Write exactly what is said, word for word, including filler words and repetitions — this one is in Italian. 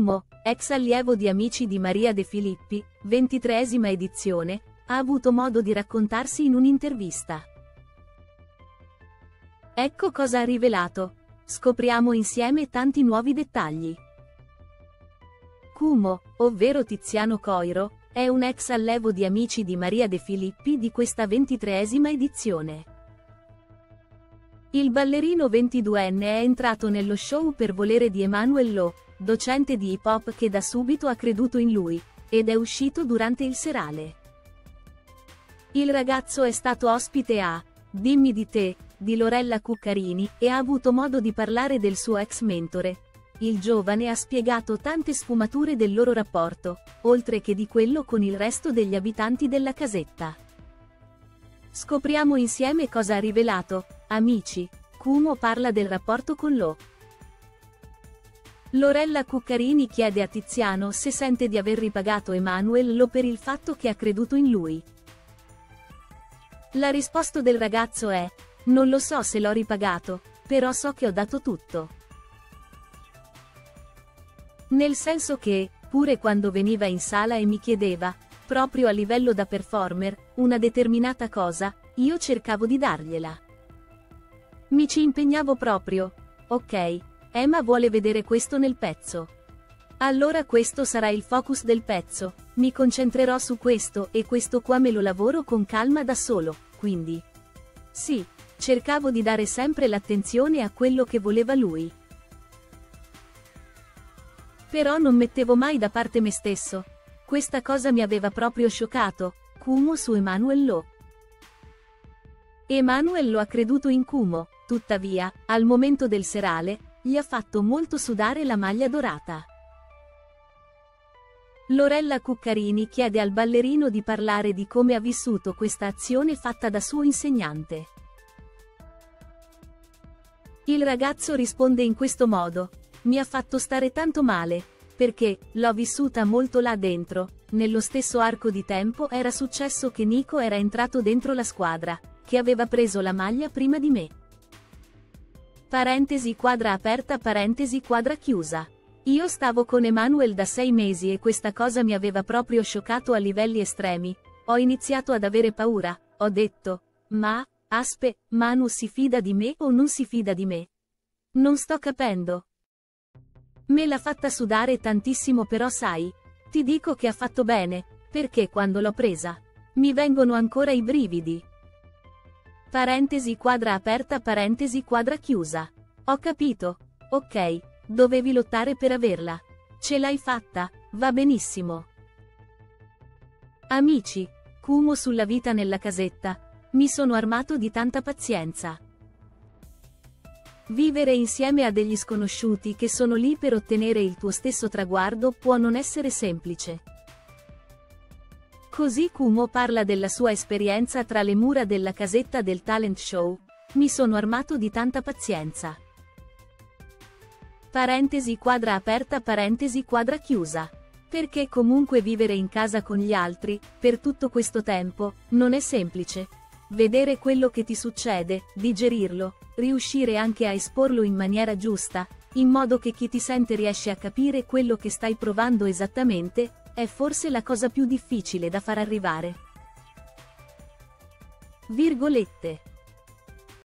Cumo, ex allievo di Amici di Maria De Filippi, ventitreesima edizione, ha avuto modo di raccontarsi in un'intervista. Ecco cosa ha rivelato. Scopriamo insieme tanti nuovi dettagli. Cumo, ovvero Tiziano Coiro, è un ex allievo di Amici di Maria De Filippi di questa ventitreesima edizione. Il ballerino ventiduenne è entrato nello show per volere di Emanuel Lo, docente di hip hop che da subito ha creduto in lui, ed è uscito durante il serale. Il ragazzo è stato ospite a Dimmi di te, di Lorella Cuccarini, e ha avuto modo di parlare del suo ex mentore. Il giovane ha spiegato tante sfumature del loro rapporto, oltre che di quello con il resto degli abitanti della casetta. Scopriamo insieme cosa ha rivelato. Amici. Cumo parla del rapporto con Lo. Lorella Cuccarini chiede a Tiziano se sente di aver ripagato Emanuel Lo per il fatto che ha creduto in lui. La risposta del ragazzo è: non lo so se l'ho ripagato, però so che ho dato tutto. Nel senso che, pure quando veniva in sala e mi chiedeva, proprio a livello da performer, una determinata cosa, io cercavo di dargliela. Mi ci impegnavo proprio. Ok, Emma vuole vedere questo nel pezzo. Allora questo sarà il focus del pezzo, mi concentrerò su questo e questo qua me lo lavoro con calma da solo, quindi. Sì, cercavo di dare sempre l'attenzione a quello che voleva lui. Però non mettevo mai da parte me stesso. Questa cosa mi aveva proprio scioccato. Cumo su Emanuel Lo. Emanuel Lo ha creduto in Cumo, tuttavia, al momento del serale, gli ha fatto molto sudare la maglia dorata. Lorella Cuccarini chiede al ballerino di parlare di come ha vissuto questa azione fatta da suo insegnante. Il ragazzo risponde in questo modo: mi ha fatto stare tanto male, perché l'ho vissuta molto là dentro. Nello stesso arco di tempo era successo che Nico era entrato dentro la squadra, che aveva preso la maglia prima di me. Parentesi quadra aperta parentesi quadra chiusa. Io stavo con Emanuel da sei mesi e questa cosa mi aveva proprio scioccato a livelli estremi. Ho iniziato ad avere paura, ho detto, ma, aspe, Manu si fida di me o non si fida di me? Non sto capendo. Me l'ha fatta sudare tantissimo, però sai, ti dico che ha fatto bene, perché quando l'ho presa, mi vengono ancora i brividi. Parentesi quadra aperta parentesi quadra chiusa. Ho capito, ok, dovevi lottare per averla. Ce l'hai fatta, va benissimo. Amici. Cumo sulla vita nella casetta. Mi sono armato di tanta pazienza. Vivere insieme a degli sconosciuti che sono lì per ottenere il tuo stesso traguardo può non essere semplice. Così Cumo parla della sua esperienza tra le mura della casetta del talent show. Mi sono armato di tanta pazienza. Parentesi quadra aperta parentesi quadra chiusa. Perché comunque vivere in casa con gli altri, per tutto questo tempo, non è semplice. Vedere quello che ti succede, digerirlo, riuscire anche a esporlo in maniera giusta, in modo che chi ti sente riesce a capire quello che stai provando esattamente, è forse la cosa più difficile da far arrivare. Virgolette.